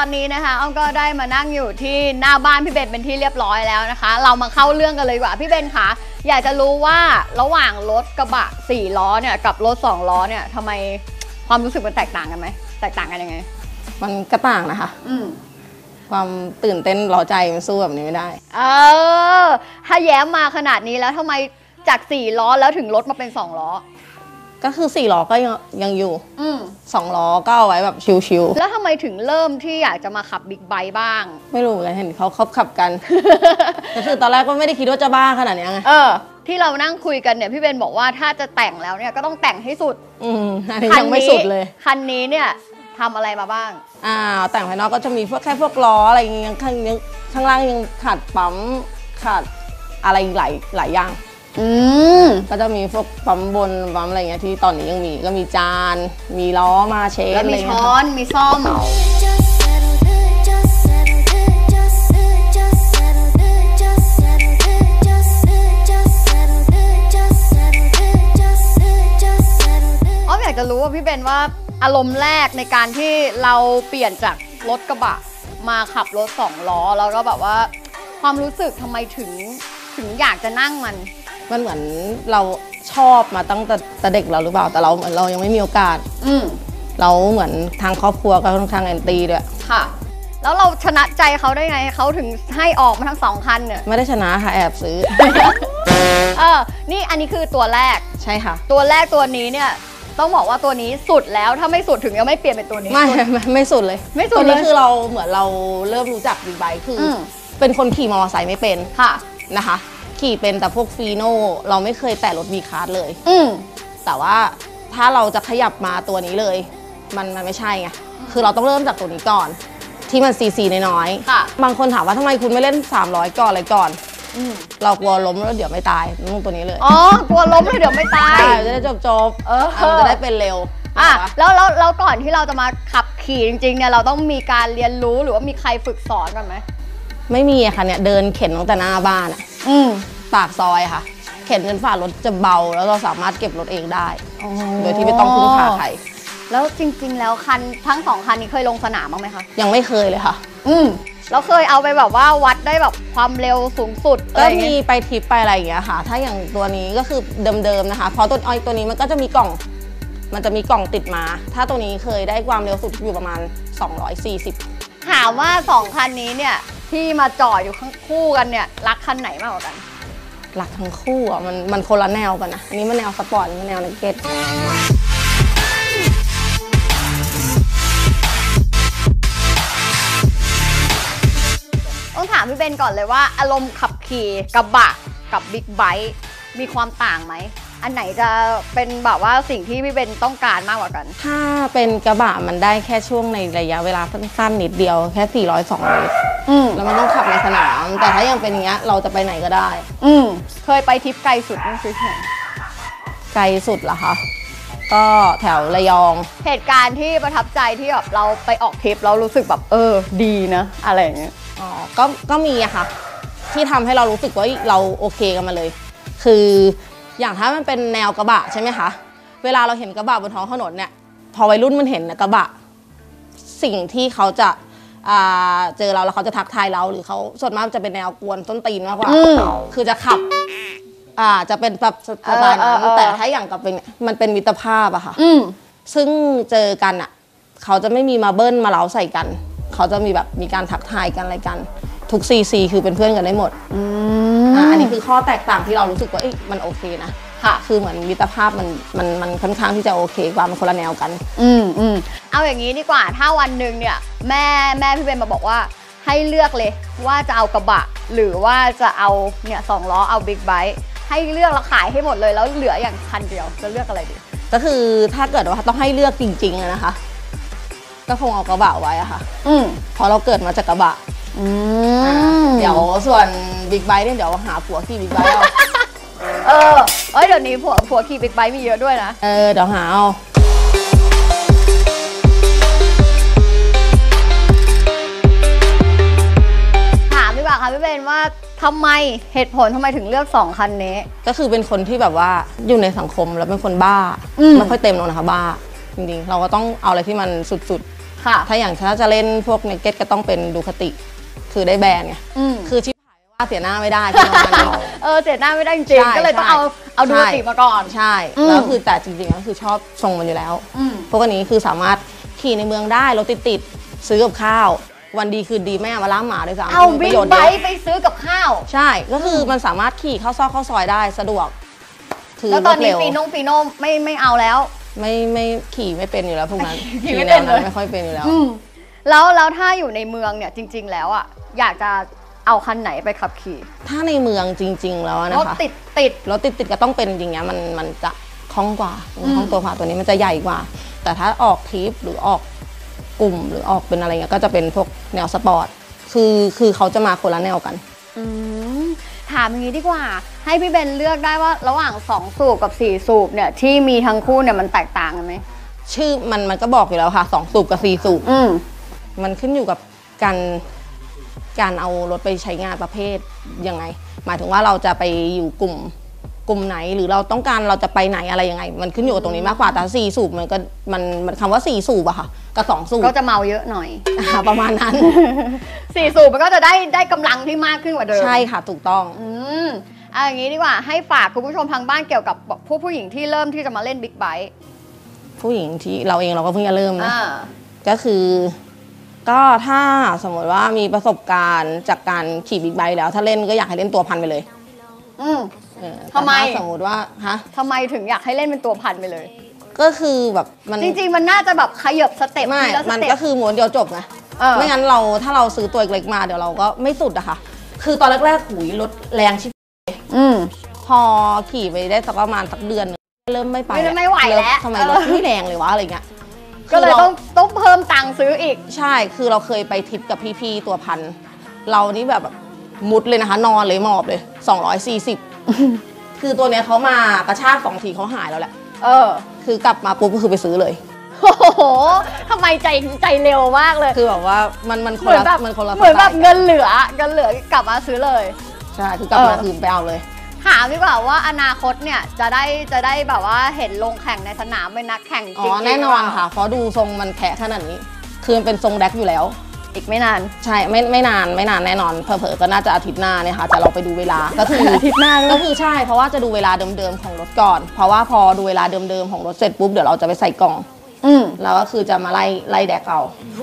อนนี้นะคะอ้อมก็ได้มานั่งอยู่ที่หน้าบ้านพี่เบนเป็นที่เรียบร้อยแล้วนะคะเรามาเข้าเรื่องกันเลยดีกว่าพี่เบนคะอยากจะรู้ว่าระหว่างรถกระบะ4 ล้อเนี่ยกับรถ2 ล้อเนี่ยทำไมความรู้สึกมันแตกต่างกันไหมแตกต่างกันยังไงมันก็ต่างนะคะความตื่นเต้นเร้าใจมันสู้แบบนี้ไม่ได้ถ้าแย้มมาขนาดนี้แล้วทำไมจาก4 ล้อแล้วถึงรถมาเป็น2 ล้อก็คือ4 ล้อก็ยังอยู่2 ล้อก็เอาไว้แบบชิวๆแล้วทำไมถึงเริ่มที่อยากจะมาขับบิ๊กไบค์บ้างไม่รู้เหมือนกันเห็นเขาขับกัน แต่คือตอนแรกก็ไม่ได้คิดว่าจะบ้าขนาดนี้ไงที่เรานั่งคุยกันเนี่ยพี่เบนบอกว่าถ้าจะแต่งแล้วเนี่ยก็ต้องแต่งให้สุดอันนี้ยังไม่สุดเลยคันนี้เนี่ยทำอะไรมาบ้างแต่งภายนอกก็จะมีแค่พวกล้ออะไรอย่างเงี้ยข้างล่างยังขาดปั๊มขาดอะไรหลายอย่างก็จะมีพวกปั๊มบนปั๊มอะไรเงี้ยที่ตอนนี้ยังมีก็มีจานมีล้อมาเชฟแล้วมีช้อนมีซ่อมอยากจะรู้ว่าพี่เบนว่าอารมณ์แรกในการที่เราเปลี่ยนจากรถกระบะมาขับรถ2 ล้อแล้วก็แบบว่าความรู้สึกทำไมถึงอยากจะนั่งมันเหมือนเราชอบมาตั้งแต่เด็กเราหรือเปล่าแต่เราเหมือนเรายังไม่มีโอกาสเราเหมือนทางครอบครัวก็ค่อนข้างแอนตี้ด้วยค่ะแล้วเราชนะใจเขาได้ไงเขาถึงให้ออกมาทั้ง2 คันเนี่ยไม่ได้ชนะค่ะแอบซื้อนี่อันนี้คือตัวแรกใช่ค่ะตัวแรกตัวนี้เนี่ยต้องบอกว่าตัวนี้สุดแล้วถ้าไม่สุดถึงยังไม่เปลี่ยนเป็นตัวนี้ไม่สุดเลยไม่สุดเลยตัวนี้คือเราเหมือนเราเริ่มรู้จักบิ๊กไบค์คือเป็นคนขี่มอเตอร์ไซค์ไม่เป็นค่ะนะคะขี่เป็นแต่พวกฟีโน่เราไม่เคยแตะรถบีคาร์ดเลยแต่ว่าถ้าเราจะขยับมาตัวนี้เลยมันไม่ใช่ไงคือเราต้องเริ่มจากตัวนี้ก่อนที่มันซีน้อยบางคนถามว่าทำไมคุณไม่เล่น300ก่อนอะไรก่อนเรากลัวล้มแล้วเดี๋ยวไม่ตายนุ่งตัวนี้เลยกลัวล้มแล้วเดี๋ยวไม่ตายจะได้จบจะได้เป็นเร็วแล้วก่อนที่เราจะมาขับขี่จริงๆเนี่ยเราต้องมีการเรียนรู้หรือว่ามีใครฝึกสอนกันไหมไม่มีอะค่ะเนี่ยเดินเข็นตั้งแต่หน้าบ้านปากซอยค่ะเข็นจนฝ่ารถจะเบาแล้วเราสามารถเก็บรถเองได้โดยที่ไม่ต้องพึ่งพาใครแล้วจริงๆแล้วทั้ง2 คันนี้เคยลงสนามบ้างไหมคะยังไม่เคยเลยค่ะแล้วเคยเอาไปแบบว่าวัดได้แบบความเร็วสูงสุดก็มีไปทริปไปอะไรอย่างเงี้ยค่ะถ้าอย่างตัวนี้ก็คือเดิมๆนะคะเพราะตัวนี้มันก็จะมีกล่องติดมาถ้าตัวนี้เคยได้ความเร็วสุดอยู่ประมาณ240 ถามว่า2 คันนี้เนี่ยที่มาจอดอยู่คู่กันเนี่ยรักคันไหนมากกว่ากันรักทั้งคู่อ่ะมันคนละแนวกันนะอันนี้มันแนวสปอร์ตมันแนวนักเก็ตต้องถามพี่เบนก่อนเลยว่าอารมณ์ขับขี่กระบะกับบิ๊กไบค์มีความต่างไหมอันไหนจะเป็นแบบว่าสิ่งที่พี่เบนต้องการมากกว่ากันถ้าเป็นกระบะมันได้แค่ช่วงในระยะเวลาสั้นๆนิดเดียวแค่402 เมตรแล้วมันต้องขับในสนามแต่ถ้ายังเป็นอย่างเงี้ยเราจะไปไหนก็ได้เคยไปทริปไกลสุดนั่นคือที่ไหนไกลสุดเหรอคะก็แถวระยองเหตุการณ์ที่ประทับใจที่แบบเราไปออกทริปเรารู้สึกแบบดีนะอะไรอย่างเงี้ยก็มีอะค่ะที่ทำให้เรารู้สึกว่าเราโอเคกันมาเลยคืออย่างถ้ามันเป็นแนวกระบะใช่ไหมคะเวลาเราเห็นกระบะบนท้องถนนเนี่ยพอวัยรุ่นมันเห็นกระบะสิ่งที่เขาจะเจอเราแล้วเขาจะทักทายเราหรือเขาส่วนมากจะเป็นแนวกวนต้นตีนมากกว่าคือจะขับจะเป็นแบบสไตล์นั้นแต่ถ้าอย่างกับเป็นมันเป็นมิตรภาพอะค่ะซึ่งเจอกันอะเขาจะไม่มีมาเบิ้ลมาเล้าใส่กันเขาจะมีแบบมีการทักทายกันอะไรกันทุกซีคือเป็นเพื่อนกันได้หมดอันนี้คือข้อแตกต่างที่เรารู้สึกว่ามันโอเคนะค่ะคือเหมือนมิตรภาพมันค่อนข้างที่จะโอเคกว่ามันคนละแนวกันเอาอย่างนี้ดีกว่าถ้าวันหนึ่งเนี่ยแม่พี่เบนมาบอกว่าให้เลือกเลยว่าจะเอากระบะหรือว่าจะเอาเนี่ย2 ล้อเอาบิ๊กไบค์ให้เลือกแล้วขายให้หมดเลยแล้วเหลืออย่างคันเดียวจะเลือกอะไรดีก็คือถ้าเกิดว่าต้องให้เลือกจริงๆนะคะก็คงเอากระบะไว้อะค่ะเพราะเราเกิดมาจากกระบะเดี๋ยวส่วนบิ๊กไบค์เนี่ยเดี๋ยวหาผัวขี่บิ๊กไบค์เอาเดี๋ยวนี้ผัวขี่บิ๊กไบค์มีเยอะด้วยนะเดี๋ยวหาเอาถามดีกว่าค่ะพี่เบนว่าทำไมเหตุผลทำไมถึงเลือก2 คันนี้ก็คือเป็นคนที่แบบว่าอยู่ในสังคมแล้วเป็นคนบ้าไม่ค่อยเต็มหรอกนะคะบ้าจริงๆเราก็ต้องเอาอะไรที่มันสุดๆค่ะถ้าอย่างถ้าจะเล่นพวกเนเก็ตก็ต้องเป็นดูคติคือได้แบรนด์ไงคือชิบหายว่าเสียหน้าไม่ได้ที่ประมาณนี้เสียหน้าไม่ได้จริงๆก็เลยต้องเอาดูคติมาก่อนใช่แล้วคือแต่จริงๆก็คือชอบทรงมันอยู่แล้วพวกนี้คือสามารถขี่ในเมืองได้รถติดซื้อกับข้าววันดีคืนดีแม่มาล้างหมาด้วยซ้ำเอาบิ๊กไบค์ไปซื้อกับข้าวใช่ก็คือมันสามารถขี่เข้าซอกเข้าซอยได้สะดวกแล้วตอนนี้ฟีโน่ไม่เอาแล้วไม่ขี่ไม่เป็นอยู่แล้วพวกนั้นขี่ไม่เป็นเลยไม่ค่อยเป็นอยู่แล้วแล้วถ้าอยู่ในเมืองเนี่ยจริงๆแล้วอ่ะอยากจะเอาคันไหนไปขับขี่ถ้าในเมืองจริงๆแล้วนะคะรถติดก็ต้องเป็นจริงๆเนี้ยมันจะคล่องกว่าคล่องตัวกว่าตัวนี้มันจะใหญ่กว่าแต่ถ้าออกทริปหรือออกกลุ่มหรือออกเป็นอะไรเงี้ยก็จะเป็นพวกแนวสปอร์ตคือเขาจะมาคนละแนวกันถามอย่างนี้ดีกว่าให้พี่เบนเลือกได้ว่าระหว่าง2สูบกับ4สูบเนี่ยที่มีทั้งคู่เนี่ยมันแตกต่างกันไหมชื่อมันก็บอกอยู่แล้วค่ะ2สูบกับ4สูบมันขึ้นอยู่กับการเอารถไปใช้งานประเภทยังไงหมายถึงว่าเราจะไปอยู่กลุ่มไหนหรือเราต้องการเราจะไปไหนอะไรยังไงมันขึ้นอยู่กับตรงนี้มากกว่าแต่4สูบมันก็มันคำว่า4สูบอะค่ะกับ2สูบก็จะเมาเยอะหน่อยประมาณนั้น 4สูบมันก็จะได้กำลังที่มากขึ้นกว่าเดิมใช่ค่ะถูกต้องเอาอย่างนี้ดีกว่าให้ฝากคุณผู้ชมทางบ้านเกี่ยวกับผู้หญิงที่เริ่มที่จะมาเล่นบิ๊กไบค์ผู้หญิงที่เราเองเราก็เพิ่งจะเริ่มนะก็คือก็ถ้าสมมติว่ามีประสบการณ์จากการขี่บิ๊กไบค์แล้วถ้าเล่นก็อยากให้เล่นตัวพันไปเลยทำไมสมมติว่าทำไมถึงอยากให้เล่นเป็นตัวพันไปเลยก็คือแบบมันจริงๆมันน่าจะแบบขยับสเต็ปไม่มันก็คือม้วนเดียวจบนะไม่งั้นถ้าเราซื้อตัวเล็กมาเดี๋ยวเราก็ไม่สุดอะค่ะคือตอนแรกๆหุยรถแรงชิบพอขี่ไปได้สักประมาณสักเดือนเริ่มไม่ไปไม่ไหวแล้วทำไมรถไม่แรงเลยวะอะไรเงี้ยก็เลยต้องเพิ่มตังค์ซื้ออีกใช่คือเราเคยไปทริปกับพี่ๆตัวพันเรานี่แบบมุดเลยนะคะนอนเลยหมอบเลย240คือตัวเนี้ยเขามากระชาก2 ทีเขาหายแล้วแหละคือกลับมาปุ๊บก็คือไปซื้อเลยโอ้โหทำไมใจเร็วมากเลยคือแบบว่ามันคนละเหมือนแบบเงินเหลือกลับมาซื้อเลยใช่คือกลับมาคืนไปเอาเลยถามดีกว่าว่าอนาคตเนี่ยจะได้แบบว่าเห็นลงแข่งในสนามเป็นนักแข่งจริงแน่นอนค่ะเพราะดูทรงมันแคะขนาดนี้คือมันเป็นทรงแดกอยู่แล้วอีกไม่นานใช่ไม่นานแน่นอนเผลอๆก็น่าจะอาทิตย์หน้าเนี่ยค่ะจะเราไปดูเวลาก็คืออาทิตย์หน้าก็คือใช่เพราะว่าจะดูเวลาเดิมๆของรถก่อนเพราะว่าพอดูเวลาเดิมๆของรถเสร็จปุ๊บเดี๋ยวเราจะไปใส่กล่องแล้วก็คือจะมาไล่แดกเอา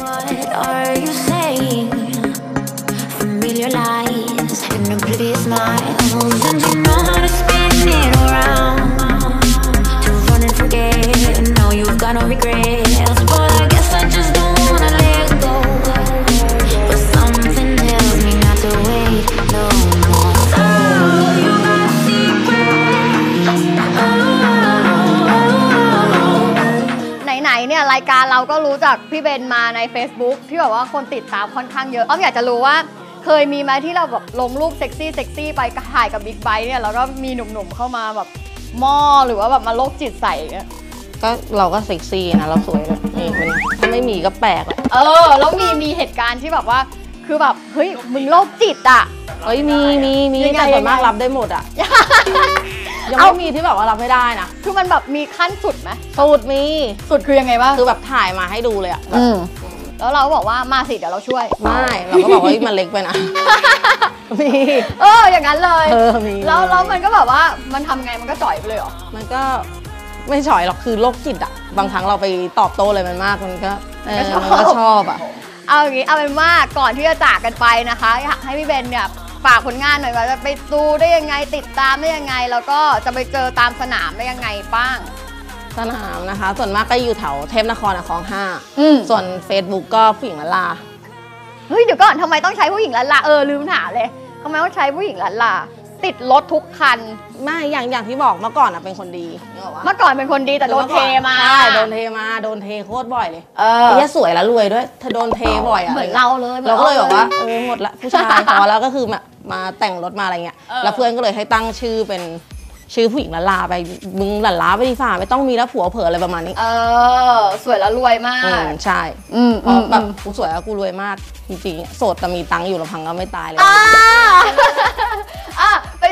เนี่ยรายการเราก็รู้จักพี่เบนมาใน Facebook ที่แบบว่าคนติดตามค่อนข้างเยอะอ้อมอยากจะรู้ว่าเคยมีไหมที่เราแบบลงรูปเซ็กซี่ไปถ่ายกับบิ๊กไบค์เนี่ยแล้วก็มีหนุ่มๆเข้ามาแบบม่อหรือว่าแบบมาโรคจิตใส่ก็เราก็เซ็กซี่นะเราสวยเลยถ้าไม่มีก็แปลกแล้วมีเหตุการณ์ที่แบบว่าคือแบบเฮ้ยมึงโรคจิตอ่ะมีแต่ส่วนมากรับได้หมดอ่ะยังไม่มีที่แบบว่ารับไม่ได้นะคือมันแบบมีขั้นสุดไหมสุดคือยังไงบ้างคือแบบถ่ายมาให้ดูเลยอ่ะแล้วเราก็บอกว่ามาสิเดี๋ยวเราช่วยไม่เราก็บอกว่ามันเล็กไปนะมีอย่างนั้นเลยมีแล้วมันก็แบบว่ามันทำไงมันก็จ่อยไปเลยหรอมันก็ไม่จ่อยหรอกคือโรคจิตอ่ะบางครั้งเราไปตอบโต้อะไรมันมากมันก็ชอบอ่ะเอาอย่างนี้เอาเป็นว่าก่อนที่จะจากกันไปนะคะอยากให้พี่เบนเนี่ยฝากผลงานหน่อยว่าจะไปดูได้ยังไงติดตามได้ยังไงแล้วก็จะไปเจอตามสนามได้ยังไงบ้างสนามนะคะส่วนมากก็อยู่แถวเทพนครคลอง 5ส่วน Facebook ก็ผู้หญิงละลาเฮ้ยเดี๋ยวก่อนทำไมต้องใช้ผู้หญิงละลาลืมถามเลยทำไมต้องใช้ผู้หญิงละลาติดรถทุกคันไม่อย่างที่บอกเมื่อก่อนเป็นคนดีเมื่อก่อนเป็นคนดีแต่โดนเทมาใช่โดนเทโคตรบ่อยเลยไอ้สวยแล้วรวยด้วยเธอโดนเทบ่อยอะเหมือนเราเลยเราก็เลยบอกว่าหมดละผู้ชายพอแล้วก็คือมาแต่งรถมาอะไรเงี้ยแล้วเพื่อนก็เลยให้ตั้งชื่อเป็นชื่อผู้หญิงละลาไปมึงละลาไปดีฝ่าไม่ต้องมีแล้วผัวเผลออะไรประมาณนี้สวยแล้วรวยมากใช่เพราะแบบกูสวยแล้วกูรวยมากจริงๆโสดแต่มีตังค์อยู่ลำพังก็ไม่ตายเลยไป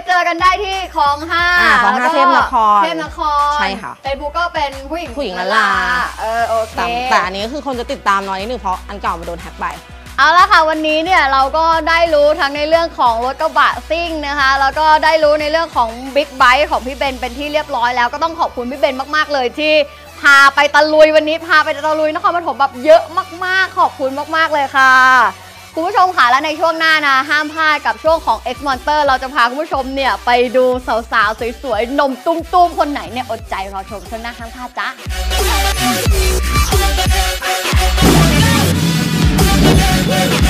เจอกันได้ที่คลอง5 คลอง5เทพนครใช่ค่ะเฟซบุ๊กก็เป็นผู้หญิงละลาโอเคแต่อันนี้คือคนจะติดตามน้อยนิดนึงเพราะอันเก่ามาโดนแฮ็กไปเอาละค่ะวันนี้เนี่ยเราก็ได้รู้ทั้งในเรื่องของรถกระบะซิ่งนะคะแล้วก็ได้รู้ในเรื่องของบิ๊กไบค์ของพี่เบนเป็นที่เรียบร้อยแล้วก็ต้องขอบคุณพี่เบนมากๆเลยที่พาไปตะลุยวันนี้พาไปตะลุยนครปฐมแบบเยอะมากๆขอบคุณมากๆเลยค่ะคุณผู้ชมค่ะและในช่วงหน้านะห้ามพลาดกับช่วงของ X Monster เราจะพาคุณผู้ชมเนี่ยไปดูสาวๆสวยๆนมตุ้มๆคนไหนเนี่ยอดใจรอชมช่วงหน้าห้ามพลาดจ้า